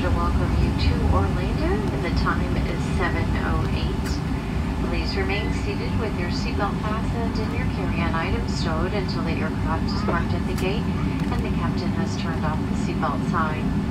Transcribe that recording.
to welcome you to Orlando. The time is 7:08. Please remain seated with your seatbelt fastened and your carry-on items stowed until the aircraft is parked at the gate and the captain has turned off the seatbelt sign.